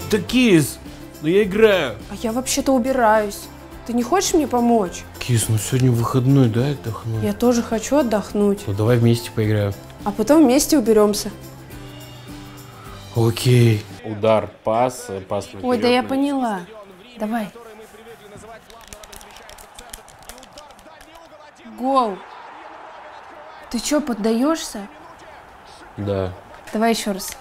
Да, Кис, ну я играю. А я вообще-то убираюсь. Ты не хочешь мне помочь? Кис, ну сегодня выходной, дай отдохнуть. Я тоже хочу отдохнуть. Ну давай вместе поиграем. А потом вместе уберемся. Окей. Удар, пас, пас наперед. Ой, да я поняла. Давай. Гол. Ты чё, поддаешься? Да. Давай еще раз.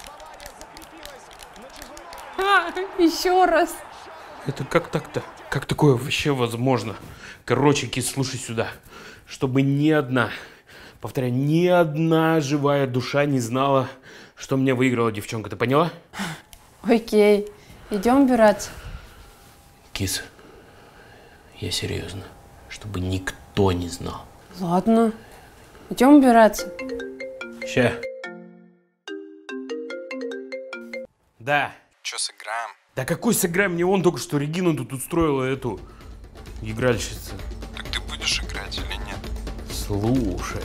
Еще раз. Это как так-то? Как такое вообще возможно? Короче, Кис, слушай сюда. Чтобы ни одна, повторяю, ни одна живая душа не знала, что меня выиграла девчонка. Ты поняла? Окей. Идем убираться. Кис, я серьезно. Чтобы никто не знал. Ладно. Идем убираться. Ща. Да. Че, сыграем? Да какой сыграем? Мне он только что Регина тут устроила эту игральщицу. Так ты будешь играть или нет? Слушай.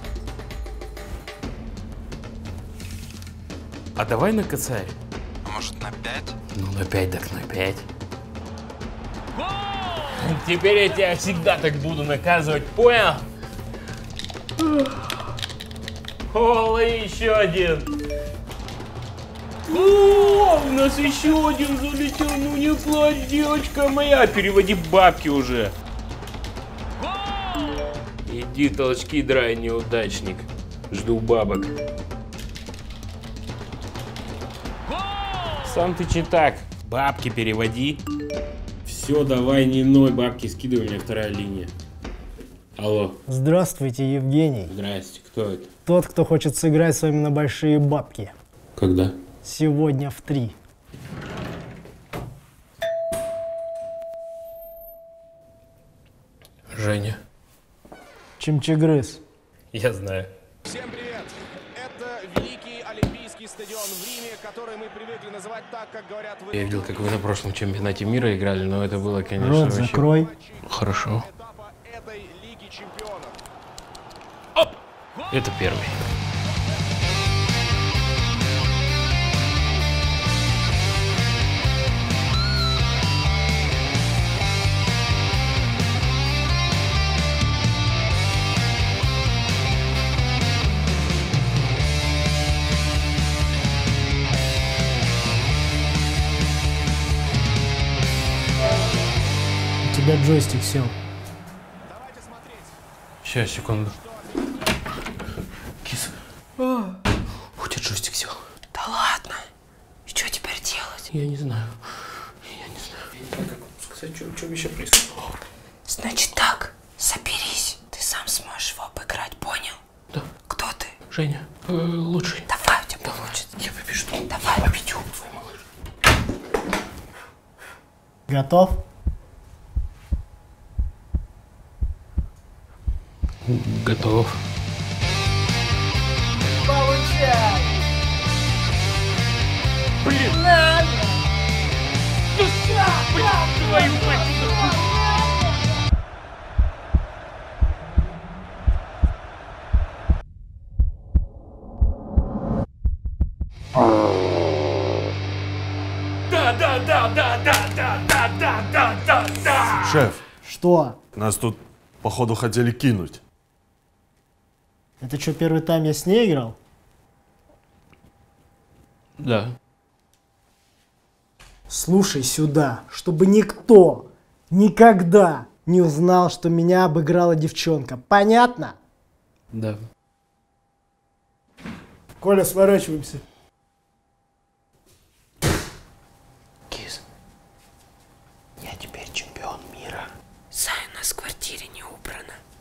А давай на косарь. А может на 5? Ну на 5 так на 5. Теперь я тебя всегда так буду наказывать, понял? О, еще один. О, у нас еще один залетел. Ну не плачь, девочка моя. Переводи бабки уже. Иди толчки драй, неудачник. Жду бабок. Сам ты читак. Бабки переводи. Все, давай, не ной, бабки скидывай, у меня вторая линия. Алло. Здравствуйте, Евгений. Здрасте, кто это? Тот, кто хочет сыграть с вами на большие бабки. Когда? Сегодня в 3. Женя. Чимчигрыз. Я знаю. Всем привет! Это великий Олимпийский стадион в Риме, который мы привыкли называть так, как говорят вы. Я видел, как вы на прошлом чемпионате мира играли, но это было, конечно, Рот вообще... закрой. Хорошо. Этапа этой Лиги чемпионов. Оп! Это первый. У тебя джойстик сел. Сейчас, секунду. Кис. У тебя джойстик сел. Да ладно. И что теперь делать? Я не знаю. Я не знаю. Как сказать, что вообще происходит? Значит так, соберись. Ты сам сможешь его обыграть, понял? Да. Кто ты? Женя, лучший. Давай, у тебя получится. Я побежу. Давай. Победю, твой малыш. Готов? Готов. Получай! Блин! Надо! Твою мать! Да! Шеф, Что? нас тут, походу, хотели кинуть. Это что, первый тайм я с ней играл? Да. Слушай сюда, чтобы никто никогда не узнал, что меня обыграла девчонка. Понятно? Да. Коля, сворачиваемся. Кис, я теперь чемпион мира. Зай, у нас в квартире не убрано.